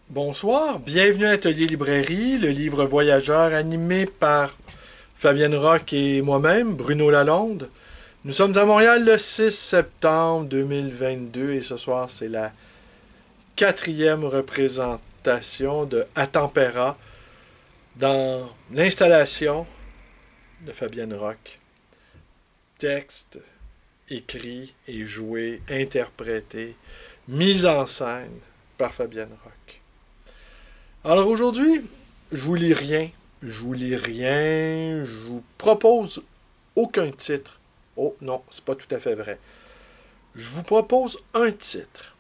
Bonsoir, bienvenue à l'Atelier Librairie, le livre voyageur animé par Fabienne Roch et moi-même, Bruno Lalonde. Nous sommes à Montréal le 6 septembre 2022 et ce soir c'est la quatrième représentation de Atempera dans l'installation de Fabienne Roch. Texte, écrit et joué, interprété, mise en scène par Fabienne Roch. Alors aujourd'hui, je vous lis rien. Je vous propose aucun titre. Oh non, c'est pas tout à fait vrai. Je vous propose un titre.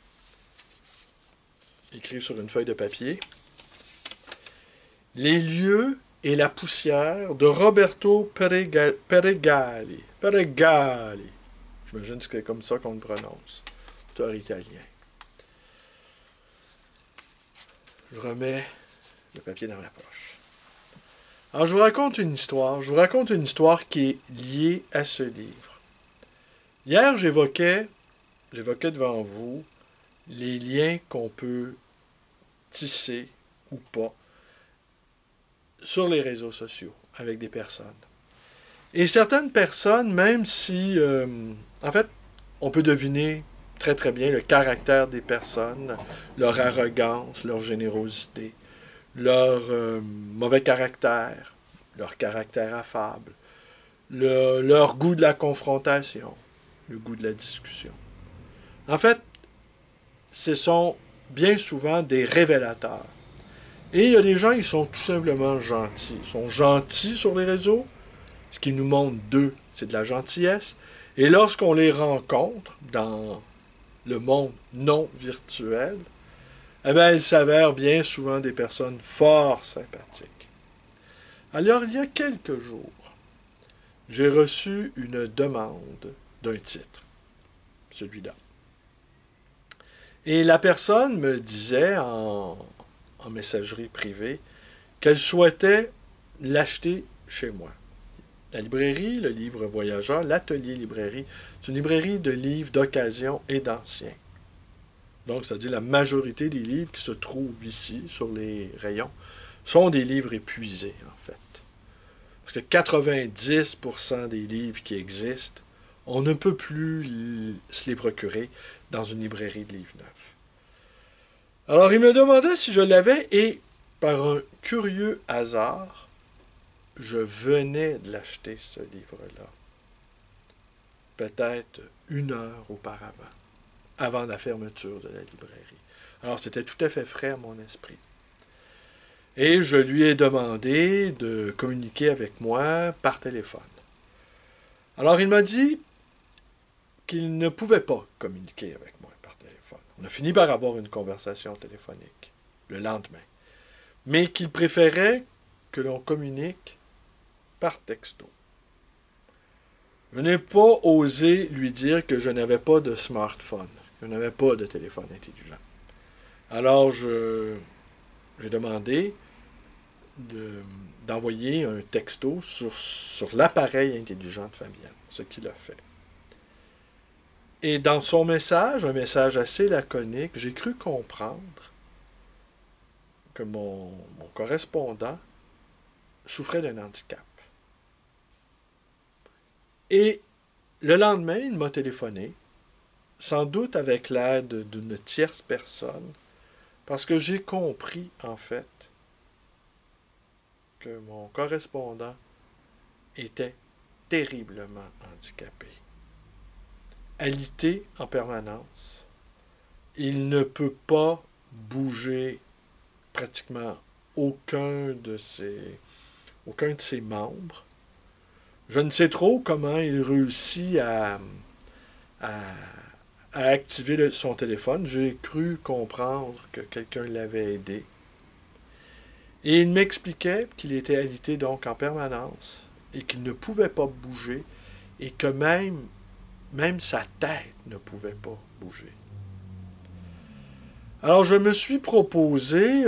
Écrit sur une feuille de papier. Les lieux et la poussière de Roberto Peregali. Peregali. J'imagine que c'est comme ça qu'on le prononce. Auteur italien. Je remets le papier dans ma poche. Alors, je vous raconte une histoire. Je vous raconte une histoire qui est liée à ce livre. Hier, j'évoquais devant vous les liens qu'on peut tisser ou pas sur les réseaux sociaux avec des personnes. Et certaines personnes, même si, en fait, on peut deviner très très bien le caractère des personnes, leur arrogance, leur générosité, leur mauvais caractère, leur caractère affable, leur goût de la confrontation, le goût de la discussion. En fait, ce sont bien souvent des révélateurs. Et il y a des gens, ils sont tout simplement gentils. Ils sont gentils sur les réseaux. Ce qu'ils nous montrent d'eux, c'est de la gentillesse. Et lorsqu'on les rencontre dans le monde non virtuel, eh bien, ils s'avèrent bien souvent des personnes fort sympathiques. Alors, il y a quelques jours, j'ai reçu une demande d'un titre, celui-là. Et la personne me disait en messagerie privée qu'elle souhaitait l'acheter chez moi. La librairie, le livre voyageur, l'atelier librairie, c'est une librairie de livres d'occasion et d'anciens. Donc, c'est-à-dire la majorité des livres qui se trouvent ici, sur les rayons, sont des livres épuisés, en fait. Parce que 90% des livres qui existent, on ne peut plus se les procurer dans une librairie de livres neufs. Alors, il me demandait si je l'avais et, par un curieux hasard, je venais de l'acheter, ce livre-là. Peut-être 1 heure auparavant, avant la fermeture de la librairie. Alors, c'était tout à fait frais à mon esprit. Et je lui ai demandé de communiquer avec moi par téléphone. Alors, il m'a dit qu'il ne pouvait pas communiquer avec moi par téléphone. On a fini par avoir une conversation téléphonique le lendemain. Mais qu'il préférait que l'on communique par texto. Je n'ai pas osé lui dire que je n'avais pas de smartphone. Je n'avais pas de téléphone intelligent. Alors, j'ai demandé d'envoyer un texto sur l'appareil intelligent de Fabienne, ce qu'il a fait. Et dans son message, un message assez laconique, j'ai cru comprendre que mon correspondant souffrait d'un handicap. Et le lendemain, il m'a téléphoné, sans doute avec l'aide d'une tierce personne, parce que j'ai compris, en fait, que mon correspondant était terriblement handicapé. Alité en permanence. Il ne peut pas bouger pratiquement aucun de ses membres. Je ne sais trop comment il réussit à activer son téléphone. J'ai cru comprendre que quelqu'un l'avait aidé. Et il m'expliquait qu'il était alité donc en permanence et qu'il ne pouvait pas bouger et que même sa tête ne pouvait pas bouger. Alors je me suis proposé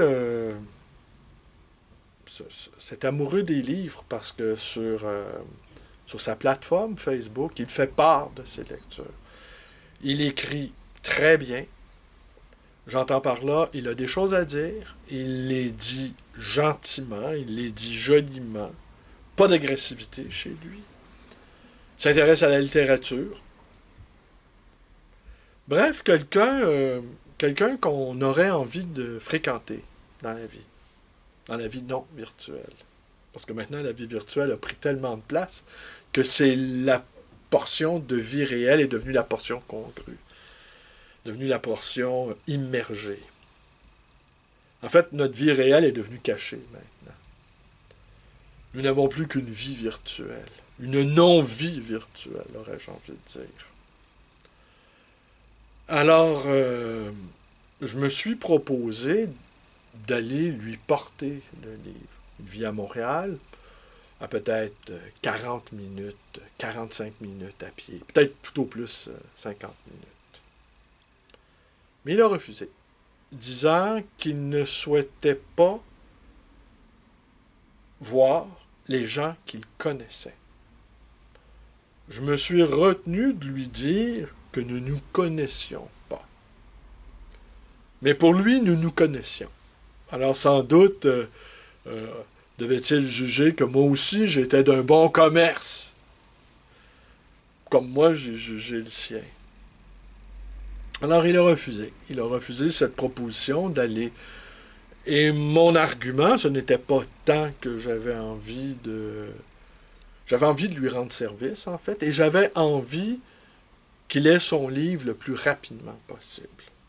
cet amoureux des livres parce que sur sa plateforme Facebook, il fait part de ses lectures. Il écrit très bien. J'entends par là, il a des choses à dire, il les dit gentiment, il les dit joliment, pas d'agressivité chez lui. Il s'intéresse à la littérature. Bref, quelqu'un qu'on aurait envie de fréquenter dans la vie non virtuelle. Parce que maintenant, la vie virtuelle a pris tellement de place que c'est la portion de vie réelle est devenue la portion congrue, devenue la portion immergée. En fait, notre vie réelle est devenue cachée maintenant. Nous n'avons plus qu'une vie virtuelle, une non-vie virtuelle, aurais-je envie de dire. Alors, je me suis proposé d'aller lui porter le livre. Il vit à Montréal, à peut-être 40 minutes, 45 minutes à pied, peut-être plutôt plus 50 minutes. Mais il a refusé, disant qu'il ne souhaitait pas voir les gens qu'il connaissait. Je me suis retenu de lui dire que nous nous connaissions pas. Mais pour lui, nous nous connaissions. Alors sans doute devait-il juger que moi aussi j'étais d'un bon commerce, comme moi j'ai jugé le sien. Alors il a refusé. Il a refusé cette proposition d'aller. Et mon argument, ce n'était pas tant que j'avais envie de lui rendre service, en fait, et j'avais envie qu'il ait son livre le plus rapidement possible.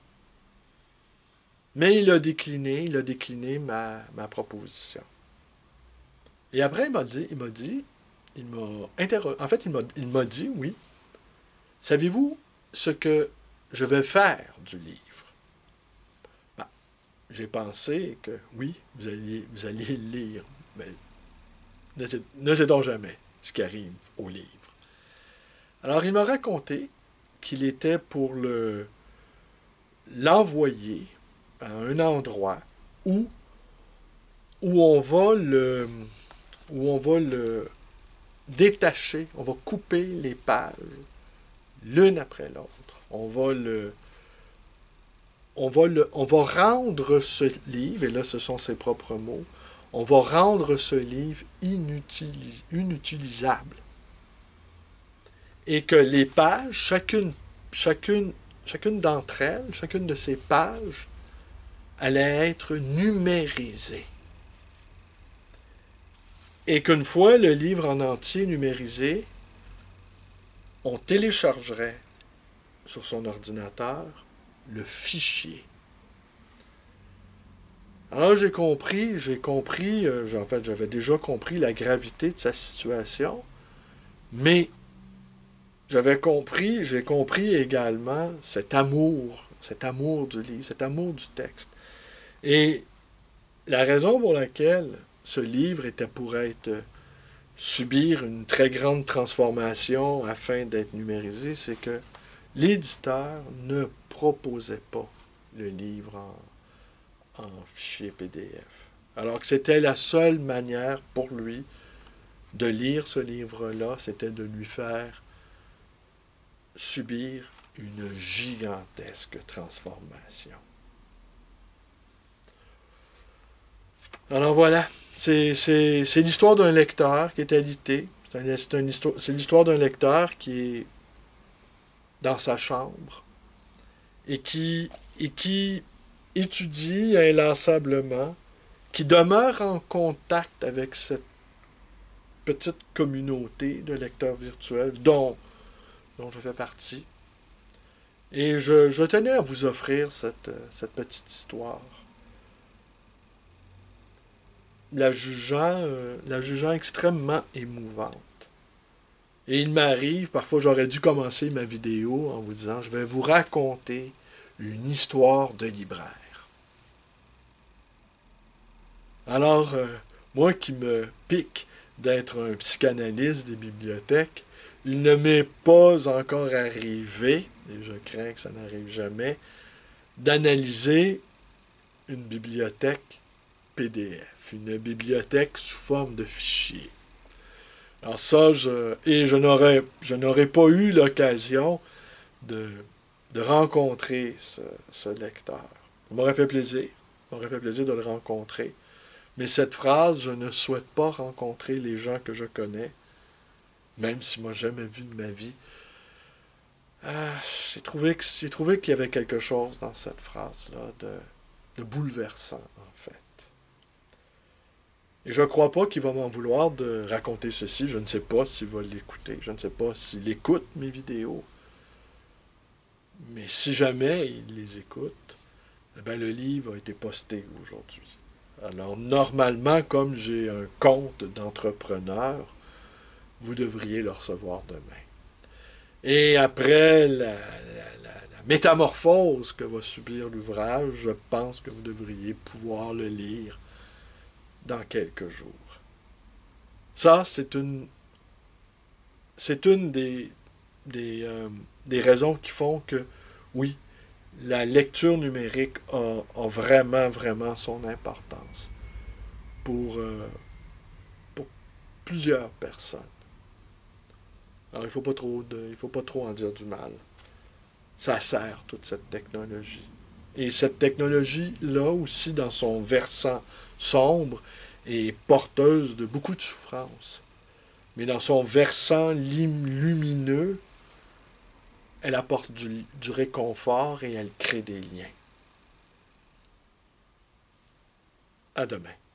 Mais il a décliné ma proposition. Et après, il m'a dit, oui, savez-vous ce que je vais faire du livre? Ben, j'ai pensé que, oui, vous alliez le lire, mais ne sait-on jamais ce qui arrive au livre. Alors, il m'a raconté qu'il était pour l'envoyer à un endroit où on va le détacher, on va couper les pages l'une après l'autre. On va rendre ce livre, et là ce sont ses propres mots, on va rendre ce livre inutilisable. Et que les pages, chacune d'entre elles, chacune de ces pages, allait être numérisée. Et qu'une fois le livre en entier numérisé, on téléchargerait sur son ordinateur le fichier. Alors j'ai compris, en fait j'avais déjà compris la gravité de sa situation, mais j'ai compris également cet amour du livre, cet amour du texte. Et la raison pour laquelle ce livre était pour subir une très grande transformation afin d'être numérisé, c'est que l'éditeur ne proposait pas le livre en fichier PDF. Alors que c'était la seule manière pour lui de lire ce livre-là, c'était de lui faire subir une gigantesque transformation. Alors voilà, c'est l'histoire d'un lecteur qui est alité. C'est l'histoire d'un lecteur qui est dans sa chambre et qui étudie inlassablement, qui demeure en contact avec cette petite communauté de lecteurs virtuels dont je fais partie. Et je tenais à vous offrir cette petite histoire. La jugeant extrêmement émouvante. Et il m'arrive, parfois j'aurais dû commencer ma vidéo en vous disant, je vais vous raconter une histoire de libraire. Alors, moi qui me pique d'être un psychanalyste des bibliothèques, il ne m'est pas encore arrivé, et je crains que ça n'arrive jamais, d'analyser une bibliothèque PDF, une bibliothèque sous forme de fichier. Alors ça, je n'aurais pas eu l'occasion de rencontrer ce lecteur. Ça m'aurait fait plaisir. Ça m'aurait fait plaisir de le rencontrer. Mais cette phrase, je ne souhaite pas rencontrer les gens que je connais, même s'ils ne m'ont jamais vu de ma vie. J'ai trouvé qu'il y avait quelque chose dans cette phrase-là de bouleversant, en fait. Et je ne crois pas qu'il va m'en vouloir de raconter ceci. Je ne sais pas s'il va l'écouter. Je ne sais pas s'il écoute mes vidéos. Mais si jamais il les écoute, eh bien, le livre a été posté aujourd'hui. Alors, normalement, comme j'ai un compte d'entrepreneur, vous devriez le recevoir demain. Et après la métamorphose que va subir l'ouvrage, je pense que vous devriez pouvoir le lire dans quelques jours. Ça, c'est une des raisons qui font que, oui, la lecture numérique a vraiment, vraiment son importance pour plusieurs personnes. Alors, il faut pas trop en dire du mal. Ça sert, toute cette technologie. Et cette technologie-là aussi, dans son versant sombre, est porteuse de beaucoup de souffrance. Mais dans son versant lumineux, elle apporte du réconfort et elle crée des liens. À demain.